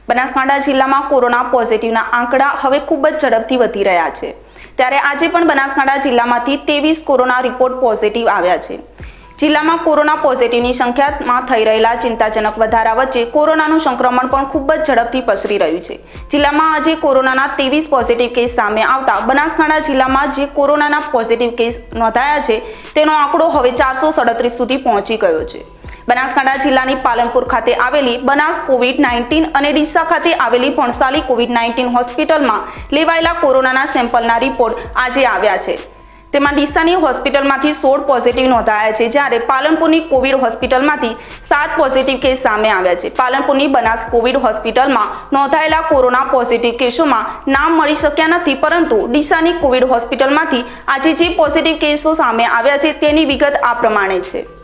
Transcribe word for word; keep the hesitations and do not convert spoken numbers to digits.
બનાસકાંઠા જિલ્લામાં કોરોના પોઝિટિવના આંકડા હવે ખૂબ જ ઝડપથી વધી રહ્યા છે। ત્યારે આજે પણ બનાસકાંઠા જિલ્લામાંથી ત્રેવીસ કોરોના રિપોર્ટ પોઝિટિવ આવ્યા છે। જિલ્લામાં કોરોના પોઝિટિવની સંખ્યામાં થઈ રહેલા ચિંતાજનક વધારા વચ્ચે કોરોનાનું સંક્રમણ પણ ખૂબ જ ઝડપથી પસરી રહ્યું છે। જિલ્લામાં આજે કોરોનાના ત્રેવીસ પોઝિટિવ કેસ સામે આવતા બનાસકાંઠા જિલ્લામાં જે કોરોનાના પોઝિટિવ કેસ નોંધાયા છે તેનો આંકડો હવે ચારસો સડત્રીસ સુધી પહોંચી ગયો છે। બનાસકાંઠા જિલ્લાની પાલનપુર ખાતે આવેલી બનાસ કોવિડ નાઇન્ટીન અને ડીસા ખાતે આવેલી ભણસાલી કોવિડ નાઇન્ટીન હોસ્પિટલમાં લેવાયેલા કોરોનાના સેમ્પલના રિપોર્ટ આજે આવ્યા છે। તેમાં ડીસાની હોસ્પિટલમાંથી સોળ પોઝિટિવ નોંધાયા છે, જ્યારે પાલનપુરની કોવિડ હોસ્પિટલમાંથી સાત પોઝિટિવ કેસ સામે આવ્યા છે। પાલનપુરની બનાસ કોવિડ હોસ્પિટલમાં નોંધાયેલા કોરોના પોઝિટિવ કેસોમાં નામ મળી શક્યા નથી, પરંતુ ડીસાની કોવિડ હોસ્પિટલમાંથી આજે જે પોઝિટિવ કેસો સામે આવ્યા છે તેની વિગત આ પ્રમાણે છે।